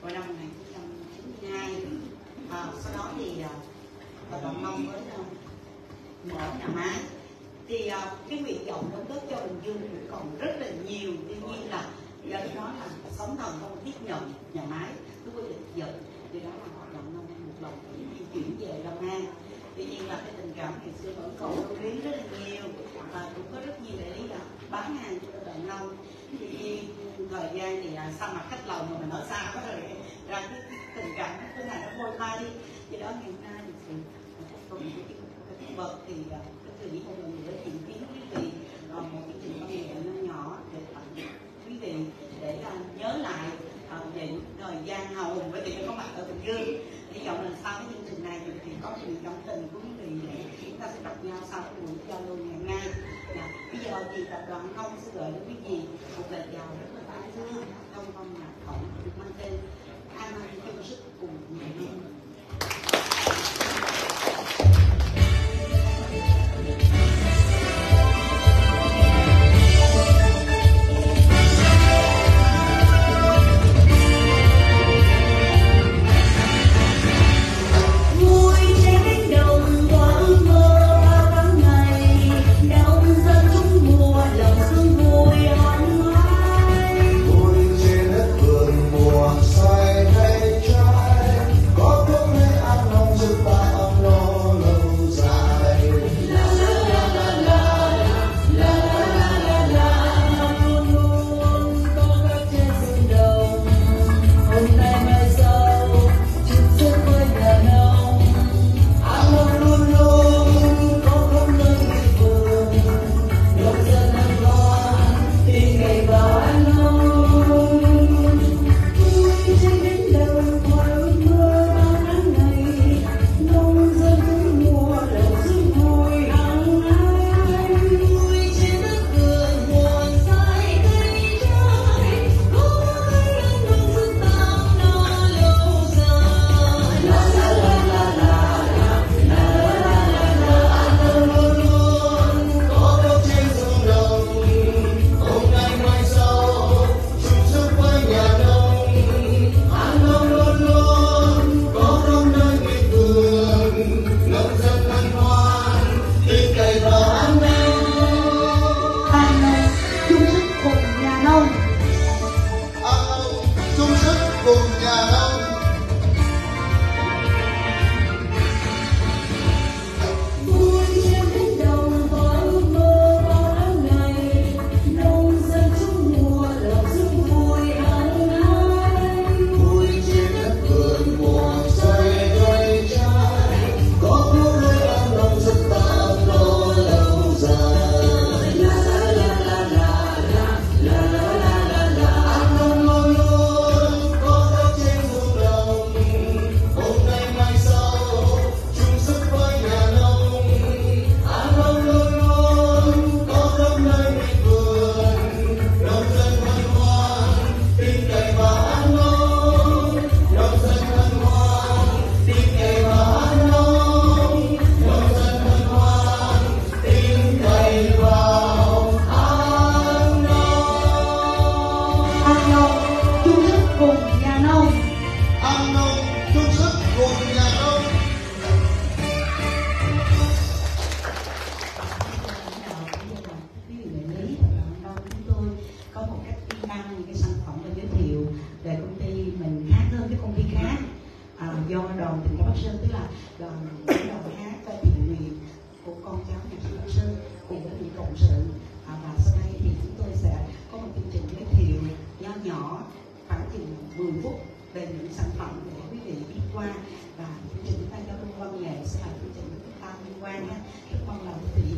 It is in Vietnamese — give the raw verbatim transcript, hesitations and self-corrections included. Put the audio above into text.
vào năm một nghìn chín trăm chín mươi hai. À, sau đó thì tập đoàn Nông mới uh, mở nhà máy. Thì uh, cái nguyện vọng đóng góp cho Bình Dương cũng còn rất là nhiều. Tuy nhiên là do đó là sóng thần không tiếp nhận nhà máy lúc quyết định dựng, thì đó là hoạt động Nông một lần di chuyển về Long An. Tuy nhiên là cái tình cảm ngày xưa vẫn còn lưu luyến rất là nhiều, và cũng có rất nhiều đại lý là bán hàng cho tập đoàn Nông. Thì thời gian thì sao mặt khách lòng mà mình ở xa quá rồi ra cái, cái tình cảm cái này nó môi mai đi. Thì đó ngày hôm nay thì sự công việc cái bậc thì cái sự một lần nữa tìm kiếm quý vị một cái trình công nghệ nhỏ nhỏ để tặng quý vị để uh, nhớ lại uh, về thời gian hào hùng với tiền có mặt ở Bình Dương. Hy vọng là sau cái chương trình này thì có sự đồng tình của quý vị để chúng ta sẽ gặp nhau sau cái buổi giao lưu ngày hôm nay. Dạ, bây giờ thì tập đoàn Nông sẽ gửi đến quý vị một lời chào rất là tái thương trong phong nhạc khổng được mang tên An Hân chung sức cùng nhà Nông. mười phút về những sản phẩm để quý vị đi qua, và chương trình chúng ta giao lưu văn nghệ sẽ là chương trình chúng ta liên quan rất mong là quý vị